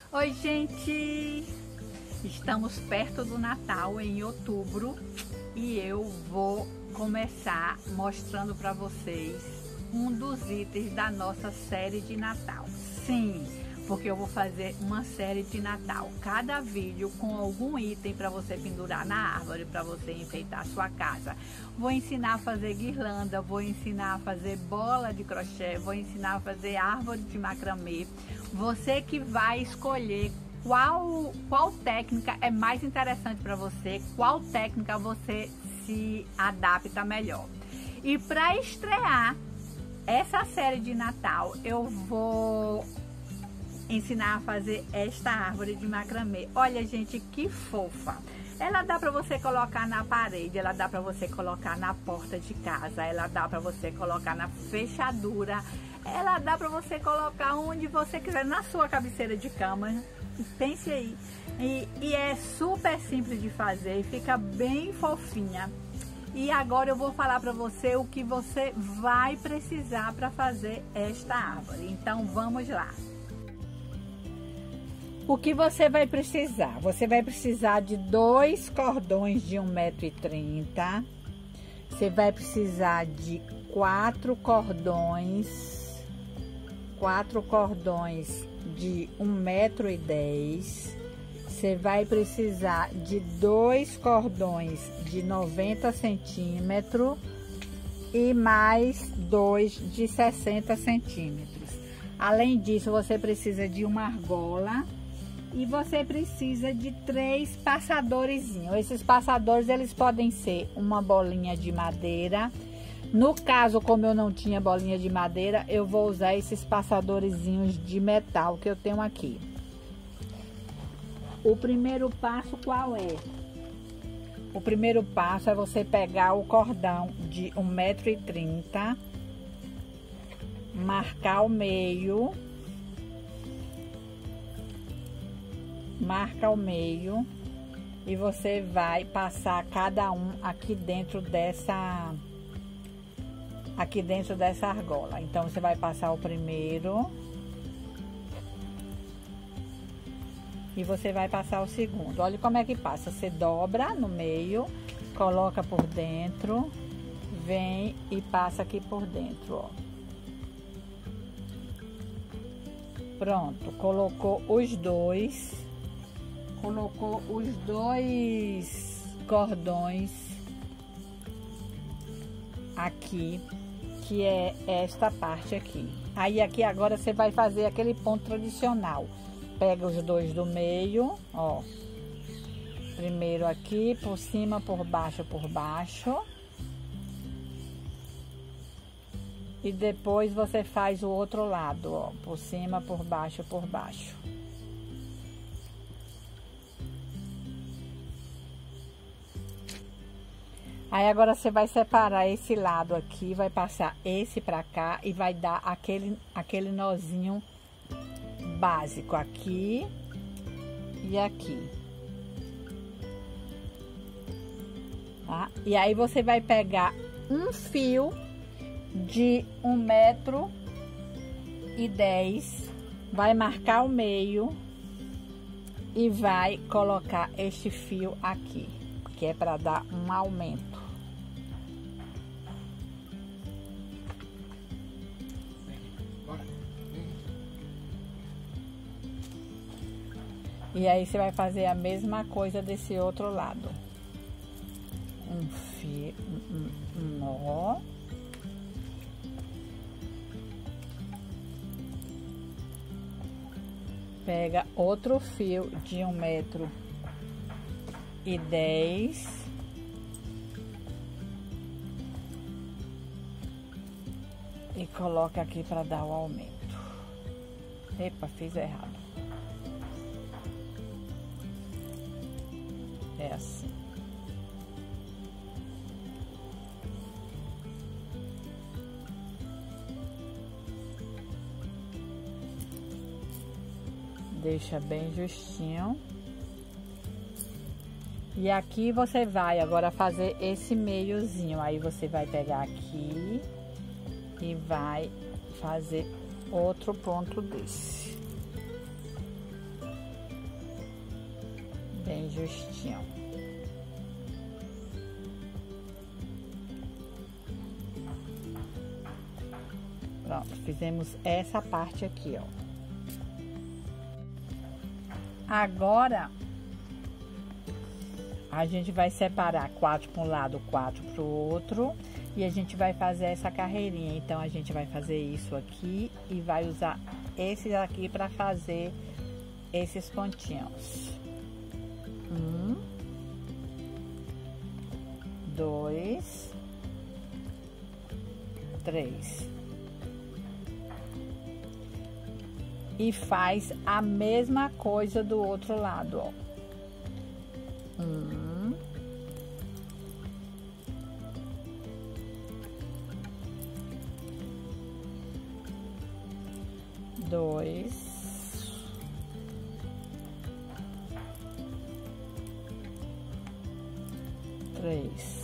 Oi, gente! Estamos perto do Natal, em outubro, e eu vou começar mostrando para vocês um dos itens da nossa série de Natal. Sim, porque eu vou fazer uma série de Natal, cada vídeo com algum item para você pendurar na árvore, para você enfeitar a sua casa. Vou ensinar a fazer guirlanda, vou ensinar a fazer bola de crochê, vou ensinar a fazer árvore de macramê. Você que vai escolher qual técnica é mais interessante para você, qual técnica você se adapta melhor. E para estrear essa série de Natal, eu vou ensinar a fazer esta árvore de macramê. Olha, gente, que fofa! Ela dá para você colocar na parede, ela dá para você colocar na porta de casa, ela dá para você colocar na fechadura, ela dá para você colocar onde você quiser, na sua cabeceira de cama. Pense aí. E é super simples de fazer, fica bem fofinha. E agora eu vou falar para você o que você vai precisar para fazer esta árvore. Então vamos lá. O que você vai precisar? Você vai precisar de 2 cordões de 1,30 m. Você vai precisar de 4 cordões de 1,10 m. Você vai precisar de 2 cordões de 90 centímetros e mais 2 de 60 centímetros. Além disso, você precisa de uma argola. E você precisa de 3 passadorzinhos. Esses passadores, eles podem ser uma bolinha de madeira. No caso, como eu não tinha bolinha de madeira, eu vou usar esses passadorzinhos de metal que eu tenho aqui. O primeiro passo qual é? O primeiro passo é você pegar o cordão de 1,30 m, marcar o meio. Marca o meio e você vai passar cada um aqui dentro dessa argola. Então você vai passar o primeiro e você vai passar o segundo. Olha como é que passa. Você dobra no meio, coloca por dentro, vem e passa aqui por dentro, ó. Pronto, colocou os dois cordões aqui, que é esta parte aqui. Aí aqui agora você vai fazer aquele ponto tradicional. Pega os dois do meio, ó. Primeiro aqui, por cima, por baixo, por baixo. E depois você faz o outro lado, ó, por cima, por baixo, por baixo. Aí agora você vai separar esse lado aqui, vai passar esse pra cá e vai dar aquele nozinho básico aqui e aqui. Tá? E aí você vai pegar um fio de 1,10 m, vai marcar o meio e vai colocar este fio aqui, que é para dar um aumento. E aí você vai fazer a mesma coisa desse outro lado. Um fio, um nó. Pega outro fio de 1,10 m e coloca aqui para dar o aumento. Epa, fiz errado. É assim. Deixa bem justinho. E aqui você vai agora fazer esse meiozinho. Aí você vai pegar aqui e vai fazer outro ponto desse. bem justinho. Pronto, fizemos essa parte aqui, ó. Agora, a gente vai separar 4 para um lado, 4 para o outro. E a gente vai fazer essa carreirinha. Então, a gente vai fazer isso aqui e vai usar esse aqui para fazer esses pontinhos. 1, 2, 3. E faz a mesma coisa do outro lado, ó. 1, 2, 3.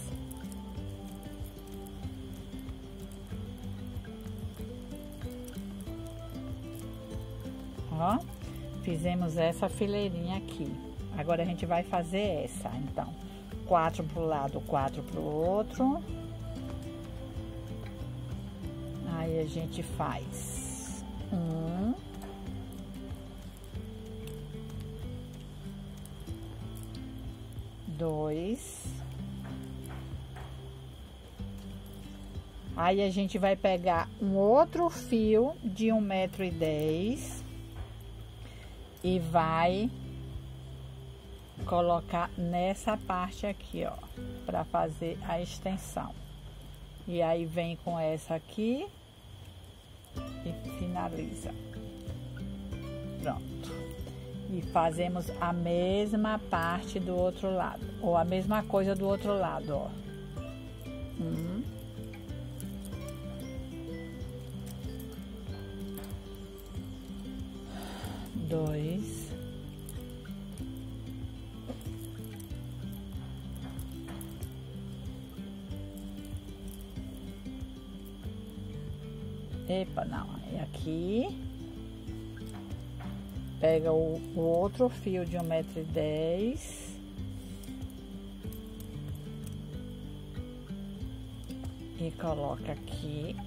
Ó, fizemos essa fileirinha aqui. Agora a gente vai fazer essa, então, 4 para o lado, 4 para o outro. Aí a gente faz 1, 2. Aí a gente vai pegar um outro fio de 1,10 m e vai colocar nessa parte aqui, ó, para fazer a extensão. E aí vem com essa aqui e finaliza. Pronto. E fazemos a mesma parte do outro lado, ou a mesma coisa do outro lado, ó. 1, 2, 'Epa, não, é aqui. Pega o outro fio de 1,10 m e coloca aqui.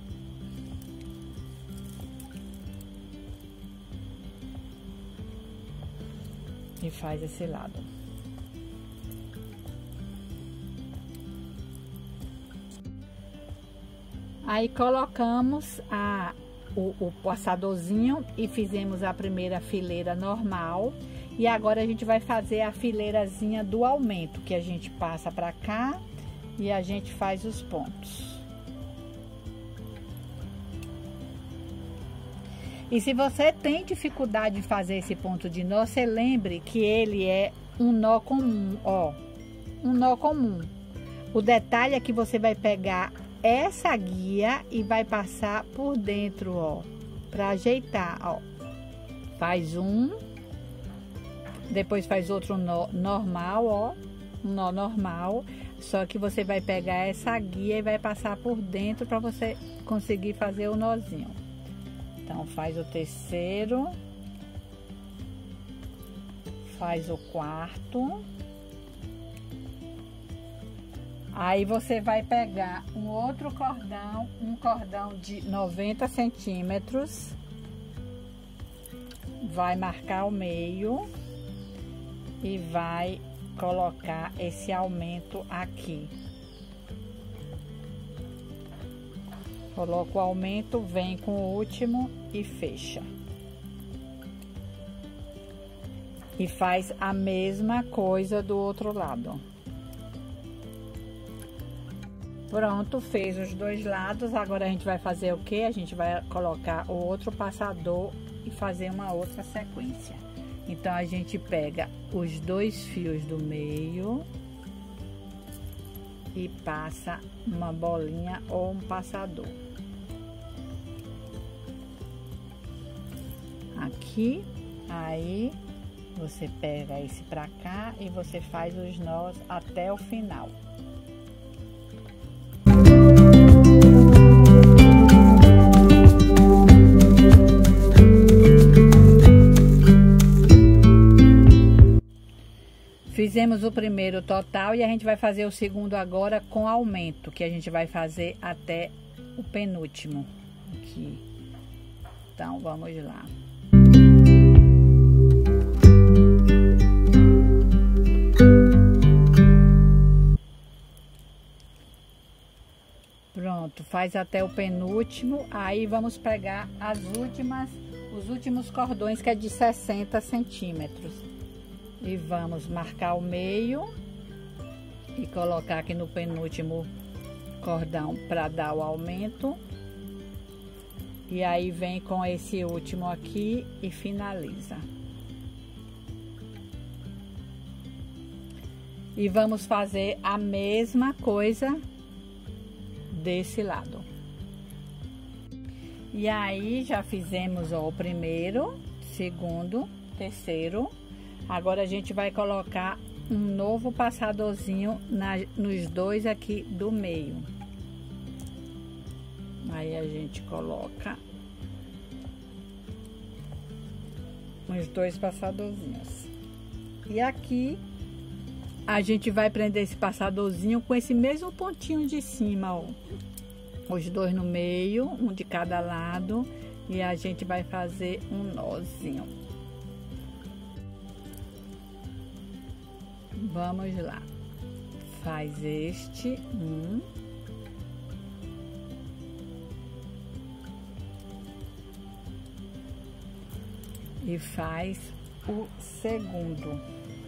E faz esse lado. Aí colocamos o passadorzinho e fizemos a primeira fileira normal. E agora a gente vai fazer a fileirazinha do aumento, que a gente passa pra cá e a gente faz os pontos. E se você tem dificuldade em fazer esse ponto de nó, você lembre que ele é um nó comum, ó. Um nó comum. O detalhe é que você vai pegar essa guia e vai passar por dentro, ó. Pra ajeitar, ó. Faz um. Depois faz outro nó normal, ó. Um nó normal. Só que você vai pegar essa guia e vai passar por dentro pra você conseguir fazer o nozinho. Então, faz o terceiro, faz o quarto. Aí, você vai pegar um outro cordão, um cordão de 90 centímetros. Vai marcar o meio e vai colocar esse aumento aqui. Coloca o aumento, vem com o último e fecha. E faz a mesma coisa do outro lado. Pronto, fez os dois lados. Agora a gente vai fazer o quê? A gente vai colocar o outro passador e fazer uma outra sequência. Então, a gente pega os dois fios do meio e passa uma bolinha ou um passador. Aqui, aí você pega esse pra cá e você faz os nós até o final. Fizemos o primeiro total e a gente vai fazer o segundo agora com aumento, que a gente vai fazer até o penúltimo aqui. Então, vamos lá. Pronto, faz até o penúltimo, aí vamos pegar os últimos cordões, que é de 60 centímetros. E vamos marcar o meio e colocar aqui no penúltimo cordão para dar o aumento. E aí vem com esse último aqui e finaliza. E vamos fazer a mesma coisa desse lado. E aí já fizemos, ó, o primeiro, segundo, terceiro. Agora a gente vai colocar um novo passadorzinho nos dois aqui do meio. Aí a gente coloca os dois passadorzinhos. E aqui a gente vai prender esse passadorzinho com esse mesmo pontinho de cima, ó. Os dois no meio, um de cada lado, e a gente vai fazer um nozinho. Vamos lá. Faz este um. E faz o segundo.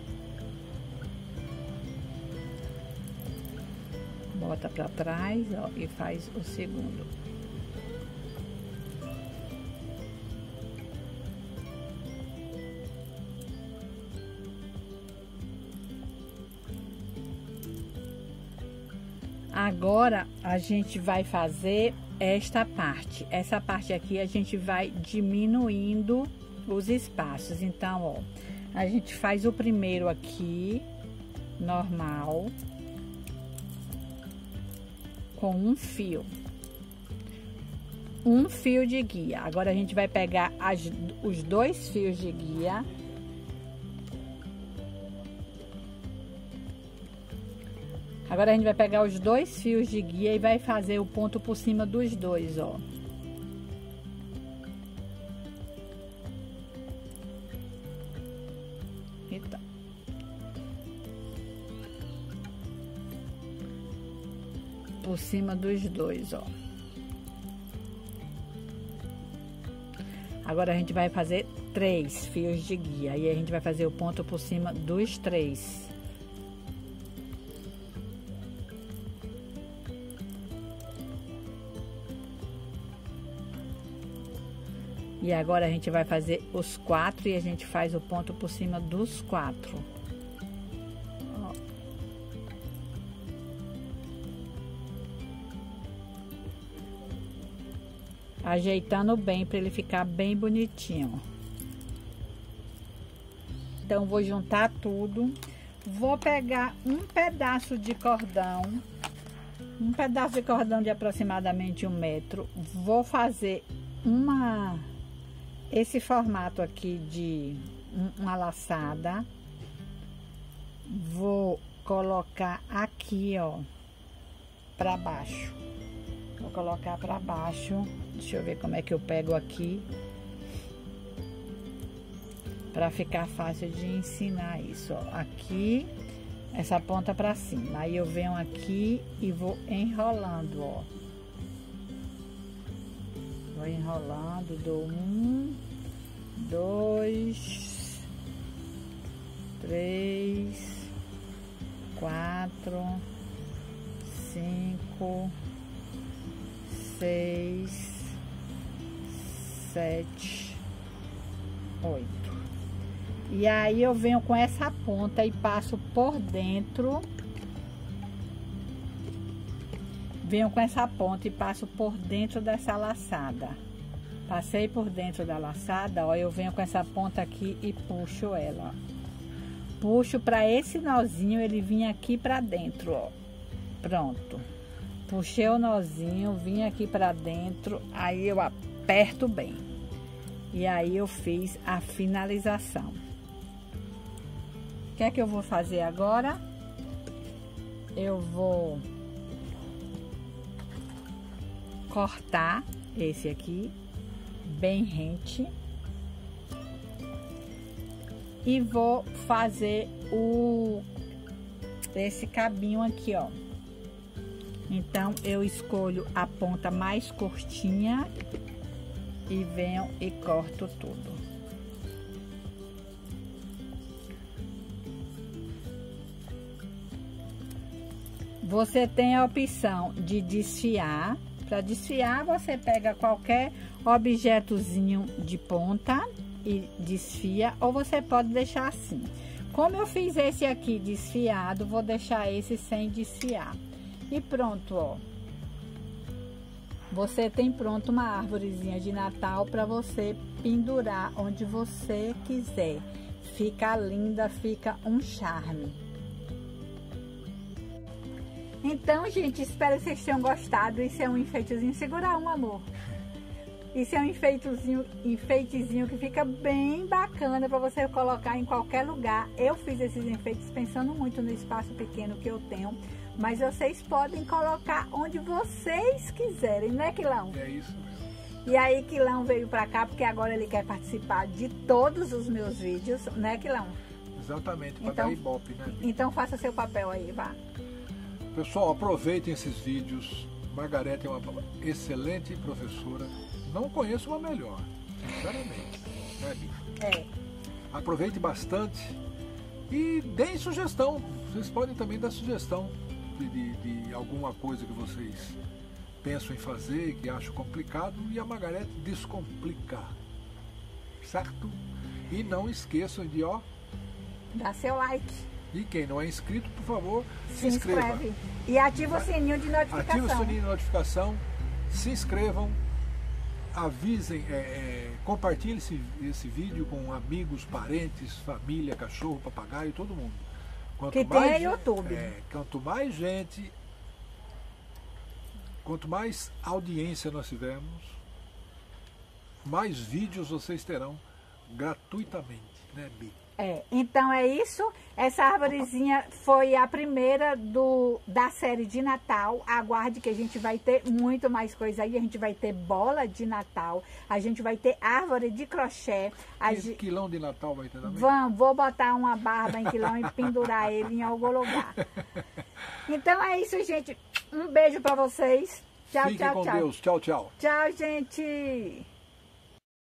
Bota para trás, ó, e faz o segundo. Agora a gente vai fazer esta parte. Essa parte aqui a gente vai diminuindo os espaços. Então, ó, a gente faz o primeiro aqui, normal, com um fio de guia. Agora a gente vai pegar os dois fios de guia. Agora a gente vai pegar os dois fios de guia e vai fazer o ponto por cima dos dois, ó. Então. Por cima dos dois, ó. Agora a gente vai fazer 3 fios de guia e a gente vai fazer o ponto por cima dos 3. E agora a gente vai fazer os 4 e a gente faz o ponto por cima dos 4. Ó. Ajeitando bem para ele ficar bem bonitinho. Então vou juntar tudo. Vou pegar um pedaço de cordão. Um pedaço de cordão de aproximadamente 1 metro. Vou fazer esse formato aqui de uma laçada. Vou colocar aqui, ó, para baixo. Vou colocar para baixo. Deixa eu ver como é que eu pego aqui, para ficar fácil de ensinar isso, ó. Aqui, essa ponta para cima. Aí eu venho aqui e vou enrolando, ó. Vou enrolando, dou 1, 2, 3, 4, 5, 6, 7, 8. E aí eu venho com essa ponta e passo por dentro. Venho com essa ponta e passo por dentro dessa laçada. Passei por dentro da laçada, ó, eu venho com essa ponta aqui e puxo ela, ó. Puxo para esse nozinho ele vir aqui para dentro, ó. Pronto. Puxei o nozinho, vim aqui para dentro, aí eu aperto bem. E aí eu fiz a finalização. que é que eu vou fazer agora? Eu vou cortar esse aqui bem rente e vou fazer esse cabinho aqui, ó. Então eu escolho a ponta mais curtinha e venho e corto tudo. Você tem a opção de desfiar. Para desfiar, você pega qualquer objetozinho de ponta e desfia, ou você pode deixar assim. Como eu fiz esse aqui desfiado, vou deixar esse sem desfiar. E pronto, ó. Você tem pronto uma árvorezinha de Natal para você pendurar onde você quiser. Fica linda, fica um charme. Então, gente, espero que vocês tenham gostado. Isso é um enfeitezinho. Segura um, amor. Isso é um enfeitezinho que fica bem bacana para você colocar em qualquer lugar. Eu fiz esses enfeites pensando muito no espaço pequeno que eu tenho, mas vocês podem colocar onde vocês quiserem, né, Quilão? É isso mesmo. E aí, Quilão veio para cá porque agora ele quer participar de todos os meus vídeos, né, Quilão? Exatamente, para Então, dar ibope, né? Então faça seu papel aí, vá. Pessoal, aproveitem esses vídeos. Margarete é uma excelente professora. Não conheço uma melhor, sinceramente. Né, Bia? É. Aproveite bastante e deem sugestão. Vocês podem também dar sugestão de alguma coisa que vocês pensam em fazer e que acham complicado, e a Margarete descomplica, certo? E não esqueçam de, ó, Dá seu like. e quem não é inscrito, por favor, Se inscreve. E ativa o sininho de notificação. Ative o sininho de notificação, se inscrevam, avisem, compartilhem esse vídeo com amigos, parentes, família, cachorro, papagaio, todo mundo. Que tem YouTube. Quanto mais audiência nós tivermos, mais vídeos vocês terão gratuitamente, né, Bi? Então é isso. Essa arvorezinha foi a primeira da série de Natal. Aguarde que a gente vai ter muito mais coisa aí. A gente vai ter bola de Natal, a gente vai ter árvore de crochê. Quilão de Natal vai ter também? Vou botar uma barba em quilão e pendurar ele em algum lugar. Então é isso, gente. Um beijo pra vocês. Tchau, Fiquem tchau, com tchau. Deus. Tchau, tchau. Tchau, gente.